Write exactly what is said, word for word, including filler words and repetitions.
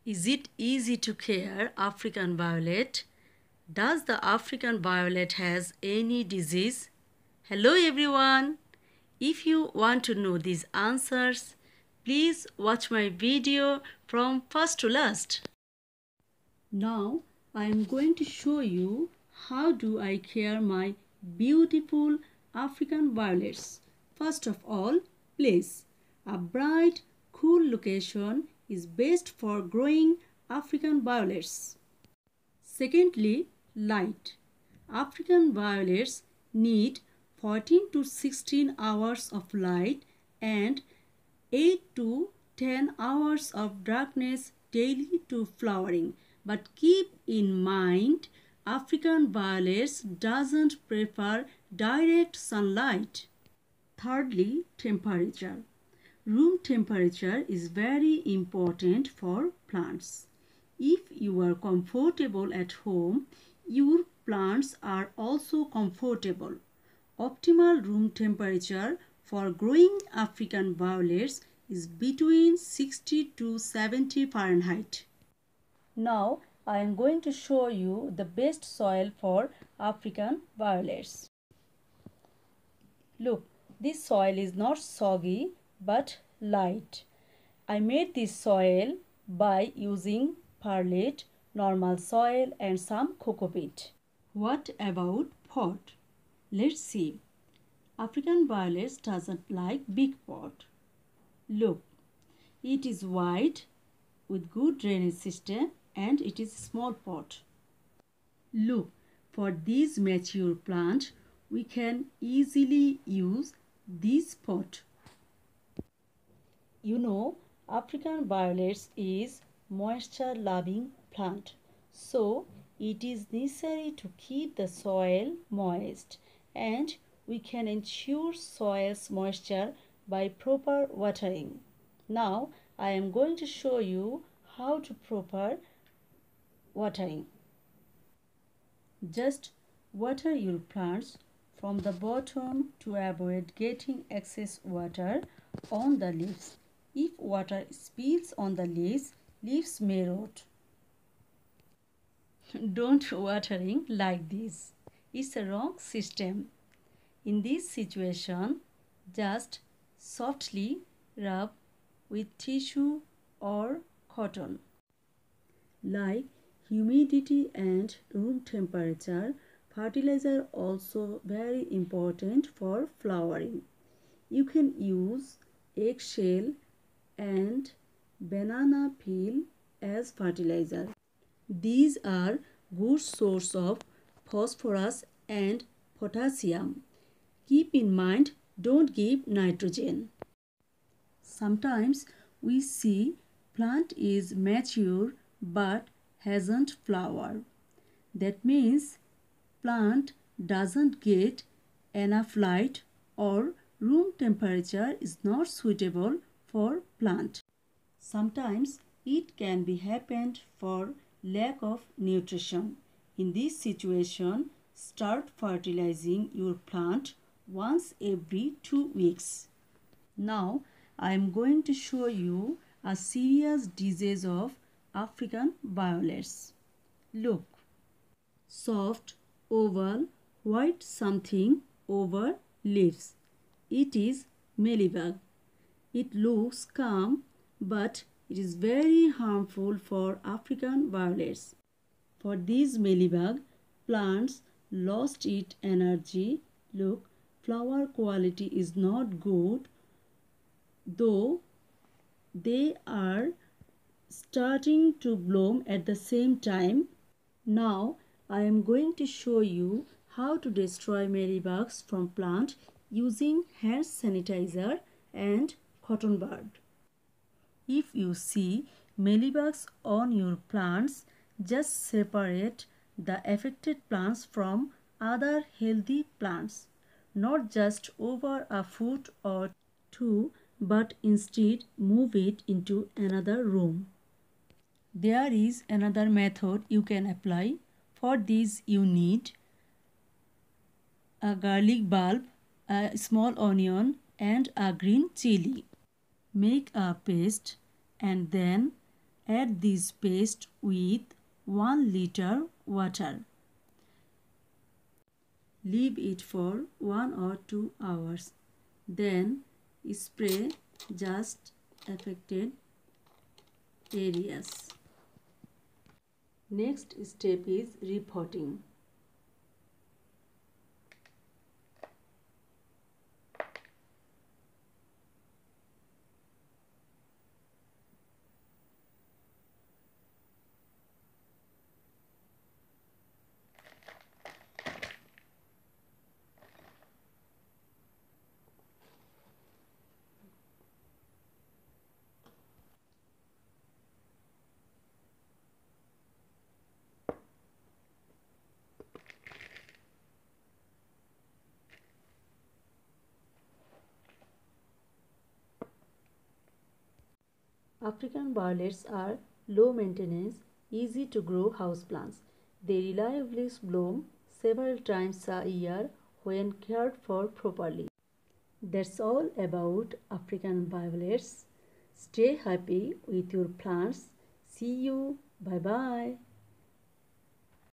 Is it easy to care African violet? Does the African violet has any disease? Hello everyone! If you want to know these answers, please watch my video from first to last. Now I am going to show you how do I care my beautiful African violets. First of all, place. A bright, cool location is best for growing African violets. Secondly, light. African violets need fourteen to sixteen hours of light and eight to ten hours of darkness daily to flowering. But keep in mind, African violets doesn't prefer direct sunlight. Thirdly, temperature. Room temperature is very important for plants. If you are comfortable at home, your plants are also comfortable. Optimal room temperature for growing African violets is between sixty to seventy Fahrenheit. Now I am going to show you the best soil for African violets. Look, this soil is not soggy but light. I made this soil by using perlite, normal soil and some coco peat. What about pot? Let's see. African violets doesn't like big pot. Look, it is wide with good drainage system and it is small pot. Look, for these mature plant, we can easily use this pot. You know, African violets is moisture loving plant. So, it is necessary to keep the soil moist and we can ensure soil's moisture by proper watering. Now, I am going to show you how to proper watering. Just water your plants from the bottom to avoid getting excess water on the leaves. If water spills on the leaves, leaves may rot. Don't watering like this. It's a wrong system. In this situation, just softly rub with tissue or cotton. Like humidity and room temperature, fertilizer also very important for flowering. You can use eggshell and banana peel as fertilizer. These are good source of phosphorus and potassium. Keep in mind, don't give nitrogen. Sometimes we see plant is mature but hasn't flowered. That means plant doesn't get enough light or room temperature is not suitable for plant. Sometimes it can be happened for lack of nutrition. In this situation, start fertilizing your plant once every two weeks. Now I am going to show you a serious disease of African violets. Look, soft, oval, white something over leaves. It is mealybug. It looks calm, but it is very harmful for African violets. For these mealybug, plants lost its energy. Look, flower quality is not good, though they are starting to bloom at the same time. Now I am going to show you how to destroy mealybugs from plant using hand sanitizer and cotton bud. If you see mealybugs on your plants, just separate the affected plants from other healthy plants. Not just over a foot or two, but instead move it into another room. There is another method you can apply. For this you need a garlic bulb, a small onion and a green chili. Make a paste and then Add this paste with one liter water. Leave it for one or two hours. Then spray just affected areas. Next step is repotting. African violets are low maintenance, easy to grow houseplants. They reliably bloom several times a year when cared for properly. That's all about African violets. Stay happy with your plants. See you. Bye bye.